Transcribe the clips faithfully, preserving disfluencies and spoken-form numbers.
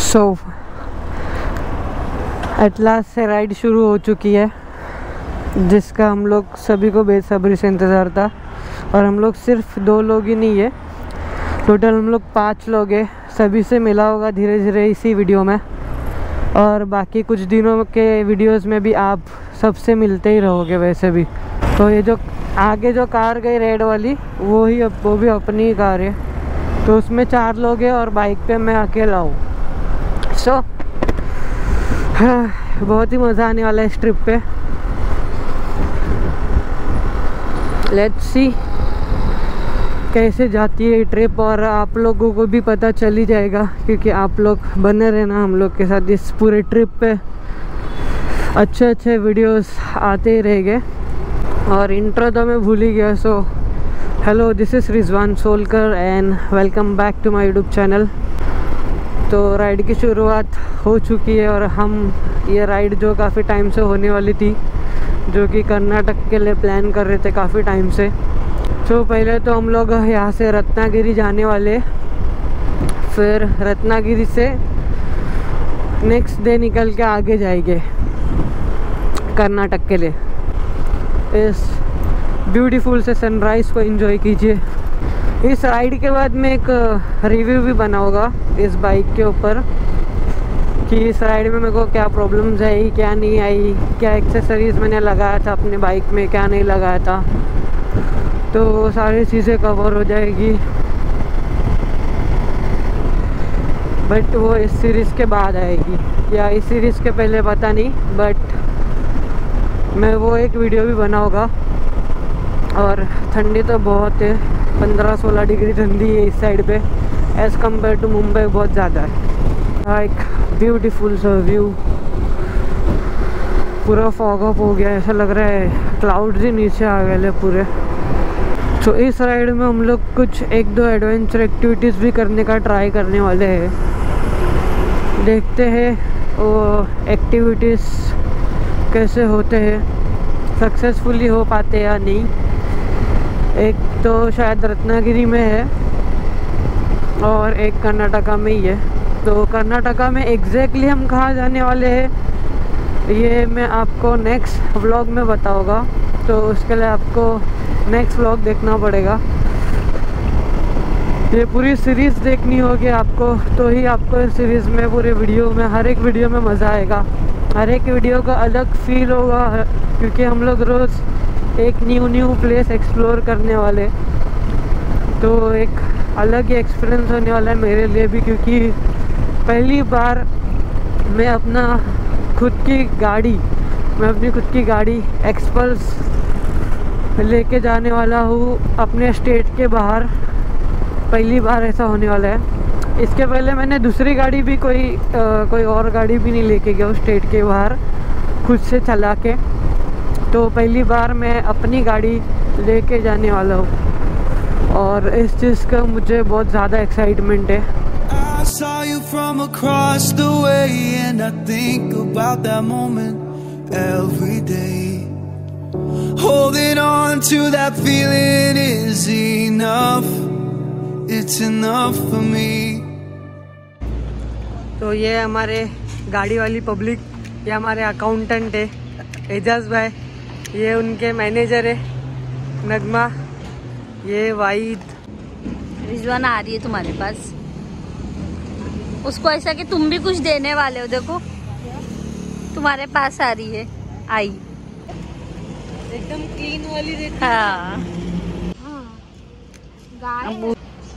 So at last से ride शुरू हो चुकी है, जिसका हम लोग सभी को बेसब्री से इंतज़ार था। और हम लोग सिर्फ दो लोग ही नहीं है, टोटल हम लोग पाँच लोग हैं। सभी से मिला होगा धीरे धीरे इसी वीडियो में, और बाकी कुछ दिनों के वीडियोस में भी आप सबसे मिलते ही रहोगे वैसे भी। तो ये जो आगे जो कार गई रेड वाली, वो ही वो भी अपनी ही कार है, तो उसमें चार लोग हैं और बाइक पे मैं अकेला हूँ। सो so, हाँ, बहुत ही मज़ा आने वाला है इस ट्रिप पे। लेट्स सी कैसे जाती है ये ट्रिप, और आप लोगों को भी पता चल ही जाएगा, क्योंकि आप लोग बने रहना हम लोग के साथ इस पूरे ट्रिप पे। अच्छे अच्छे वीडियोस आते ही रहेंगे। और इंट्रो तो मैं भूल ही गया। So hello, this is Rizwan Solkar and welcome back to my YouTube channel. तो राइड की शुरुआत हो चुकी है, और हम ये राइड जो काफ़ी टाइम से होने वाली थी, जो कि कर्नाटक के लिए प्लान कर रहे थे काफ़ी टाइम से। तो पहले तो हम लोग यहाँ से रत्नागिरी जाने वाले, फिर रत्नागिरी से नेक्स्ट डे निकल के आगे जाएंगे कर्नाटक के लिए। इस ब्यूटीफुल से सनराइज़ को एंजॉय कीजिए। इस राइड के बाद में एक रिव्यू भी बना होगा इस बाइक के ऊपर, कि इस राइड में मेरे को क्या प्रॉब्लम्स आई, क्या नहीं आई, क्या एक्सेसरीज़ मैंने लगाया था अपने बाइक में, क्या नहीं लगाया था। तो सारी चीज़ें कवर हो जाएगी, बट वो इस सीरीज़ के बाद आएगी या इस सीरीज़ के पहले पता नहीं, बट मैं वो एक वीडियो भी बना होगा। और ठंडी तो बहुत है, पंद्रह सोलह डिग्री ठंडी है इस साइड पे, एज़ कम्पेयर टू मुंबई बहुत ज़्यादा है। एक ब्यूटीफुल सा व्यू, पूरा फॉग अप हो गया, ऐसा लग रहा है क्लाउड्स ही नीचे आ गए पूरे। तो इस राइड में हम लोग कुछ एक दो एडवेंचर एक्टिविटीज़ भी करने का ट्राई करने वाले हैं। देखते हैं वो एक्टिविटीज़ कैसे होते हैं, सक्सेसफुली हो पाते या नहीं। एक तो शायद रत्नागिरी में है और एक कर्नाटका में ही है। तो कर्नाटका में एग्जैक्टली हम कहाँ जाने वाले हैं ये मैं आपको नेक्स्ट व्लॉग में बताऊंगा, तो उसके लिए आपको नेक्स्ट व्लॉग देखना पड़ेगा। ये पूरी सीरीज़ देखनी होगी आपको, तो ही आपको इस सीरीज़ में पूरे वीडियो में हर एक वीडियो में मज़ा आएगा। हर एक वीडियो का अलग फील होगा, क्योंकि हम लोग रोज़ एक न्यू न्यू प्लेस एक्सप्लोर करने वाले, तो एक अलग ही एक्सपीरियंस होने वाला है मेरे लिए भी, क्योंकि पहली बार मैं अपना खुद की गाड़ी मैं अपनी खुद की गाड़ी एक्सपल्स लेके जाने वाला हूँ अपने स्टेट के बाहर। पहली बार ऐसा होने वाला है। इसके पहले मैंने दूसरी गाड़ी भी कोई आ, कोई और गाड़ी भी नहीं लेके गया उस स्टेट के बाहर खुद से चला के, तो पहली बार मैं अपनी गाड़ी लेके जाने वाला हूँ, और इस चीज़ का मुझे बहुत ज़्यादा एक्साइटमेंट है। I saw you from across the way and I think about that moment every day. Holding on to that feeling is enough. It's enough for me. तो ये हमारे गाड़ी वाली पब्लिक, ये हमारे अकाउंटेंट है एजाज भाई, ये उनके मैनेजर है नगमा, ये वाइद। रिजवाना आ रही है तुम्हारे पास, उसको ऐसा कि तुम भी कुछ देने वाले हो। देखो तुम्हारे पास आ रही है, आई एकदम क्लीन वाली रहती है। हाँ। गाय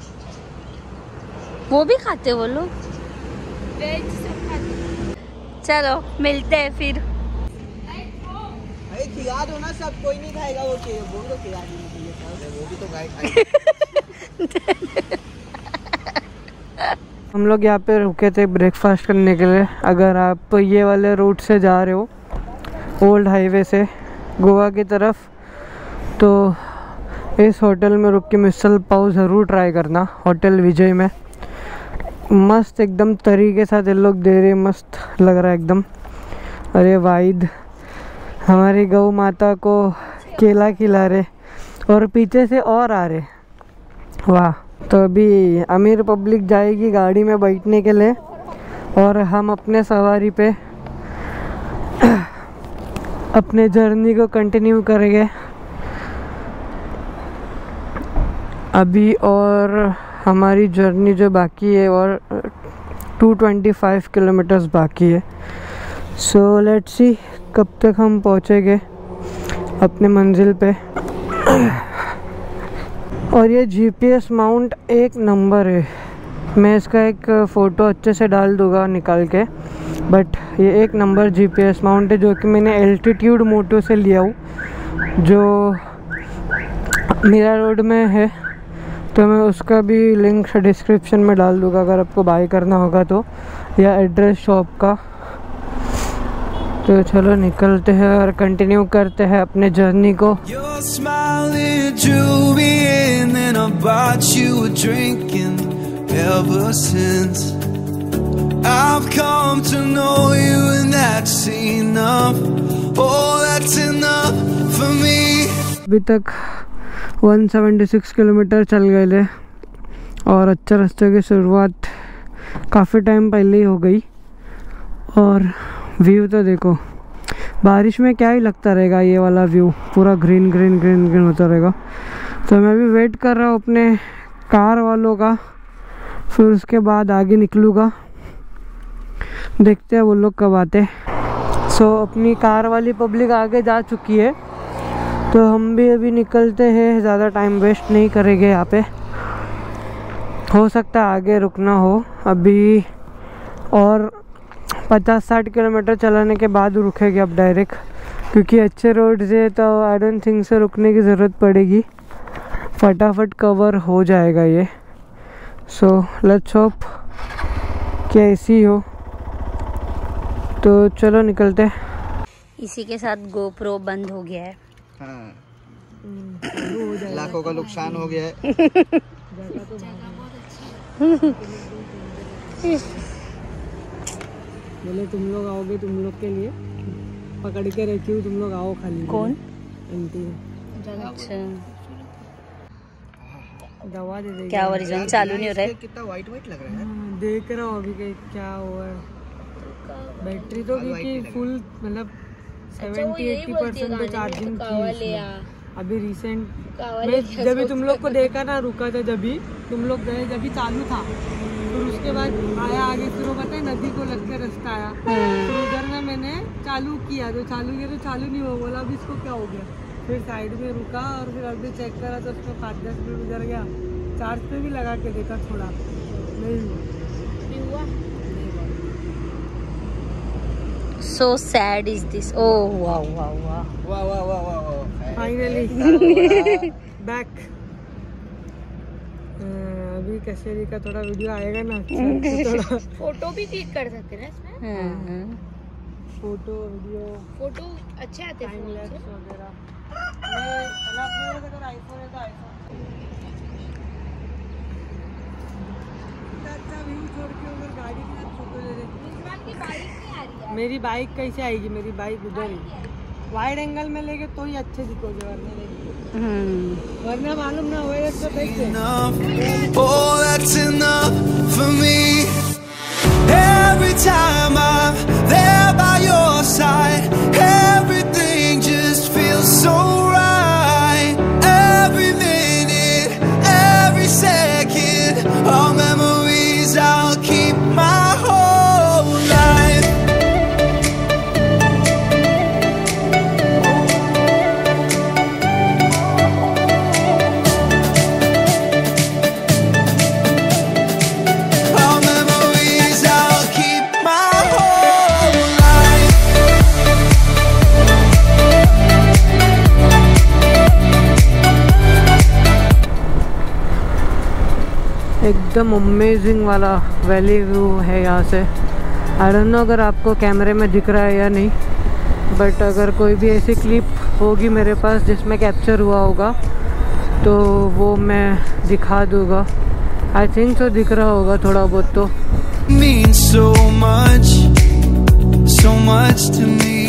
वो भी खाते वो लोग। चलो मिलते हैं फिर। खिला दो ना, सब कोई नहीं खाएगा, वो बोल दो खिला दो, वो भी तो गाय खाएगी। हम लोग यहाँ पे रुके थे ब्रेकफास्ट करने के लिए। अगर आप ये वाले रूट से जा रहे हो ओल्ड हाईवे से गोवा की तरफ, तो इस होटल में रुक के मिसल पाव ज़रूर ट्राई करना, होटल विजय में। मस्त एकदम तरीके के साथ ये लोग दे रहे, मस्त लग रहा है एकदम। अरे वाइद हमारी गौ माता को केला खिला रहे और पीछे से और आ रहे, वाह। तो अभी अमीर पब्लिक जाएगी गाड़ी में बैठने के लिए और हम अपने सवारी पे अपने जर्नी को कंटिन्यू करेंगे अभी। और हमारी जर्नी जो बाकी है और टू ट्वेंटी फाइव किलोमीटर्स बाकी है। सो लेट्स सी कब तक हम पहुँचेंगे अपने मंजिल पे। और ये जीपीएस माउंट एक नंबर है। मैं इसका एक फ़ोटो अच्छे से डाल दूँगा निकाल के, बट ये एक नंबर जीपीएस माउंट है जो कि मैंने एल्टीट्यूड मोटो से लिया हूँ, जो मीरा रोड में है। तो मैं उसका भी लिंक डिस्क्रिप्शन में डाल दूँगा अगर आपको बाय करना होगा तो, या एड्रेस शॉप का। तो चलो निकलते हैं और कंटिन्यू करते हैं अपने जर्नी को। Your smile it drew me in, and I bought you a drink, and ever since I've come to know you, and that's enough. Oh, that's enough for me. अभी तक एक सौ छिहत्तर किलोमीटर चल गए थे और अच्छा रास्ते की शुरुआत काफ़ी टाइम पहले ही हो गई। और व्यू तो देखो, बारिश में क्या ही लगता रहेगा ये वाला व्यू, पूरा ग्रीन ग्रीन ग्रीन ग्रीन होता रहेगा। तो मैं भी वेट कर रहा हूँ अपने कार वालों का, फिर उसके बाद आगे निकलूँगा, देखते हैं वो लोग कब आते। सो so, अपनी कार वाली पब्लिक आगे जा चुकी है, तो हम भी अभी निकलते हैं, ज़्यादा टाइम वेस्ट नहीं करेंगे यहाँ पे। हो सकता है आगे रुकना हो अभी, और पचास साठ किलोमीटर चलाने के बाद रुकेंगे अब डायरेक्ट, क्योंकि अच्छे रोड से तो आई डोंट थिंक से रुकने की ज़रूरत पड़ेगी, फटाफट कवर हो जाएगा ये। सो लेट्स होप कि ऐसी हो। तो चलो निकलते हैं। इसी के साथ गोप्रो बंद हो गया है। हाँ। लाखों का नुकसान हो गया है। बोले तुम लोग आओगे, तुम लोग के लिए पकड़ के रखी हूँ, तुम लोग आओ खाली। कौन? आंटी। अच्छा, दवा दे देगी। क्या ओरिजिनल चालू नहीं हो रहा है? कितना वाइट वाइट लग रहा है। हाँ, देख रहा हूँ अभी के क्या हुआ है। बैटरी तो क्योंकि फुल मतलब सेवेंटी एट्टी परसेंट पे चार्जिंग थी अभी रिसेंट। मैं जब भी तुम लोग को देखा ना, रुका था जब भी तुम लोग गए, जब भी चालू था, फिर उसके बाद आया आगे, फिर वो पता है नदी को लग के रास्ता आया, फिर उधर में मैंने चालू किया, तो चालू किया तो चालू नहीं हुआ, बोला अभी इसको क्या हो गया। फिर साइड में रुका और फिर अभी चेक करा तो उसमें पाँच दस मिनट गुजर गया। चार्ज पे भी लगा के देखा, थोड़ा नहीं हुआ। So sad is this. Oh wow wow wow. वाह वाह वाह वाह वाह। Finally back. अभी कश्मीरी का थोड़ा वीडियो आएगा ना, तो थोड़ा फोटो भी क्लिक कर सकते हैं इसमें। हाँ, फोटो वीडियो फोटो अच्छे आते हैं टाइम फोन लैप्स से। वगैरह। मैं पहले अपने अगर आईफोन है तो आईफोन अच्छा व्यू छोड़ के उधर गाड़ी के साथ फोटो ले ले। रिजवान की बाइक नहीं आ रही है। मेरी बाइक कैसे आएगी? मेरी बाइक उधर ही वाइड एंगल में लेके तो ही अच्छे दिखोगे, वरना नहीं, हम्म। वरना मालूम ना होए तो देखते। Enough. Oh, that's enough for me. Every time I'm there by your side, everything just feels so right. Every minute, every second, all memories I'll keep my whole life. All memories I'll keep my whole life. एकदम amazing वाला valley view है यहाँ से। I don't know अगर आपको कैमरे में दिख रहा है या नहीं, बट अगर कोई भी ऐसी क्लिप होगी मेरे पास जिसमें कैप्चर हुआ होगा तो वो मैं दिखा दूँगा। आई थिंक तो दिख रहा होगा थोड़ा बहुत तो। Means so much, so much to me.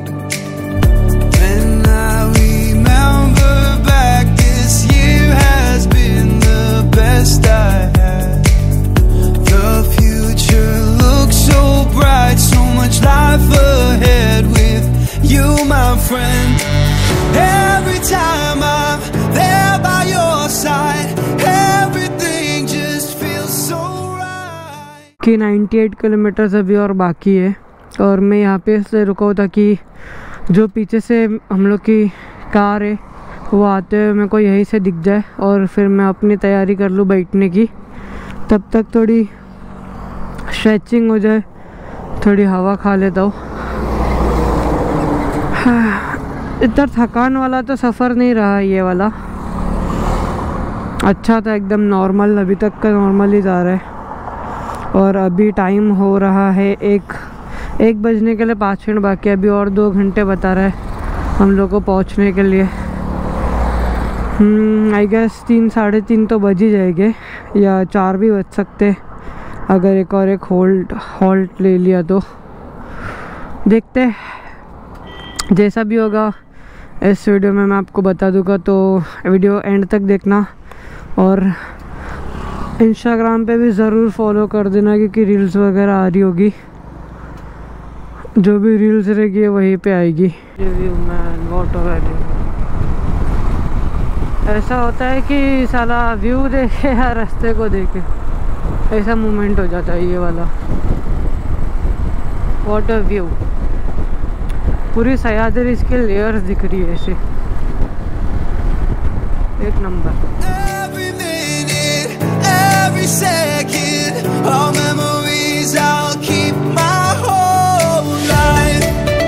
When I remember back, this year has been the best I had. The future looks so कि अट्ठानवे किलोमीटर्स अभी और बाकी है। और मैं यहाँ पे इसलिए रुका हुआ था कि जो पीछे से हम लोग की कार है वो आते हुए मेरे को यहीं से दिख जाए और फिर मैं अपनी तैयारी कर लूँ बैठने की। तब तक थोड़ी स्ट्रेचिंग हो जाए, थोड़ी हवा खा लेता हूँ। इतना थकान वाला तो सफ़र नहीं रहा ये वाला, अच्छा था एकदम नॉर्मल, अभी तक का नॉर्मल ही जा रहा है। और अभी टाइम हो रहा है एक एक बजने के लिए पाँच मिनट बाकी है, अभी और दो घंटे बता रहा है हम लोग को पहुंचने के लिए। आई गेस तीन साढ़े तीन तो बज ही जाएंगे या चार भी बज सकते अगर एक और एक होल्ड हॉल्ट ले लिया तो। देखते हैं जैसा भी होगा इस वीडियो में मैं आपको बता दूंगा, तो वीडियो एंड तक देखना। और इंस्टाग्राम पे भी ज़रूर फॉलो कर देना क्योंकि रील्स वगैरह आ रही होगी, जो भी रील्स रहेगी वहीं पे आएगी। व्यू मैन वाटर वैली, ऐसा होता है कि साला व्यू देखे या रास्ते को देखे, ऐसा मोमेंट हो जाता है ये वाला। वाटर व्यू, पूरी सह्याद्री की लेयर्स दिख रही है ऐसे, एक number. Every minute, every second, all memories I'll keep my whole life.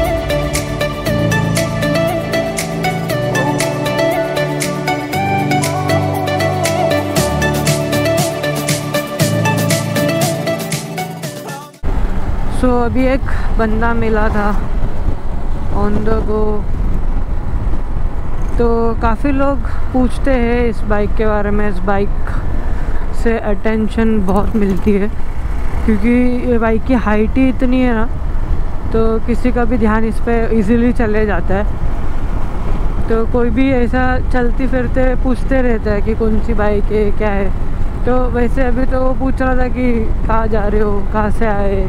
So so, अभी एक बंदा मिला था ऑन द गो, तो काफ़ी लोग पूछते हैं इस बाइक के बारे में। इस बाइक से अटेंशन बहुत मिलती है क्योंकि ये बाइक की हाइट ही इतनी है ना, तो किसी का भी ध्यान इस पर इजीली चले जाता है। तो कोई भी ऐसा चलती फिरते पूछते रहता है कि कौन सी बाइक है क्या है। तो वैसे अभी तो वो पूछ रहा था कि कहाँ जा रहे हो, कहाँ से आए।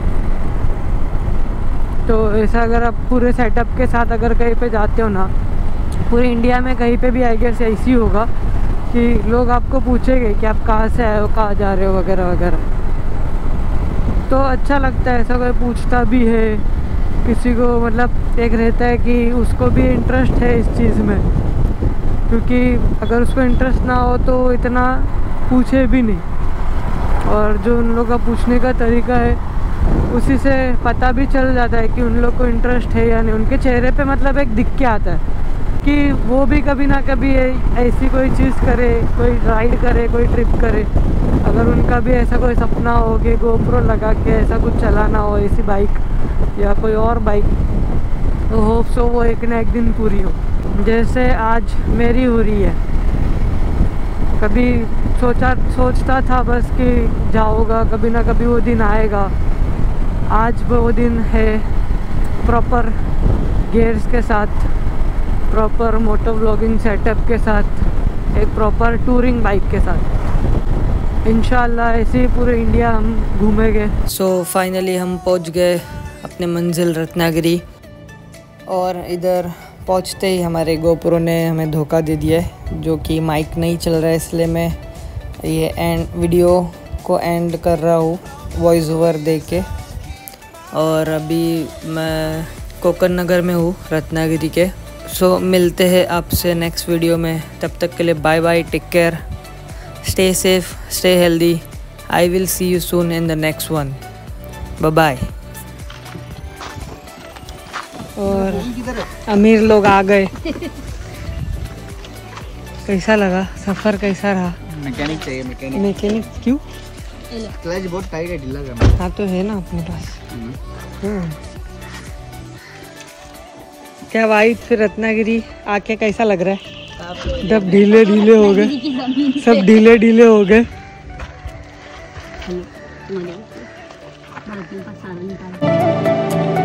तो ऐसा अगर आप पूरे सेटअप के साथ अगर कहीं पे जाते हो ना, पूरे इंडिया में कहीं पे भी आई गेस ऐसी होगा कि लोग आपको पूछेंगे कि आप कहाँ से आए हो, कहाँ जा रहे हो वगैरह वगैरह। तो अच्छा लगता है ऐसा कोई पूछता भी है, किसी को मतलब एक रहता है कि उसको भी इंटरेस्ट है इस चीज़ में, क्योंकि अगर उसको इंटरेस्ट ना हो तो इतना पूछे भी नहीं। और जो उन लोगों का पूछने का तरीका है उसी से पता भी चल जाता है कि उन लोग को इंटरेस्ट है या नहीं। उनके चेहरे पे मतलब एक दिख के आता है कि वो भी कभी ना कभी ऐसी कोई चीज़ करे, कोई राइड करे, कोई ट्रिप करे। अगर उनका भी ऐसा कोई सपना हो कि गोप्रो लगा के ऐसा कुछ चलाना हो, ऐसी बाइक या कोई और बाइक, तो होप सो वो एक ना एक दिन पूरी हो, जैसे आज मेरी हो रही है। कभी सोचा सोचता था बस कि जाऊँगा, कभी ना कभी वो दिन आएगा। आज वो दिन है, प्रॉपर गियर्स के साथ, प्रॉपर मोटो व्लॉगिंग सेटअप के साथ, एक प्रॉपर टूरिंग बाइक के साथ। इंशाल्लाह ऐसे ही पूरे इंडिया हम घूमेंगे। सो फाइनली हम पहुंच गए अपने मंजिल रत्नागिरी, और इधर पहुंचते ही हमारे गोप्रो ने हमें धोखा दे दिया है, जो कि माइक नहीं चल रहा है, इसलिए मैं ये एंड वीडियो को एंड कर रहा हूँ वॉइस ओवर दे के। और अभी मैं कोकन नगर में हूँ, रत्नागिरी के। सो मिलते हैं आपसे नेक्स्ट वीडियो में, तब तक के लिए bye bye, take care, stay safe, stay healthy. I will see you soon in the next one, bye bye. और अमीर लोग आ गए। कैसा लगा सफ़र, कैसा रहा? मैकेनिक चाहिए, मैकेनिक। मैकेनिक क्यों? क्लच बहुत टाइट है, ढीला करना। हाँ तो है ना अपने पास। हम्म। क्या भाई, फिर रत्नागिरी आके कैसा लग रहा है? सब ढीले ढीले हो गए, सब ढीले ढीले हो गए। तुम्हारे पास सारा निकाल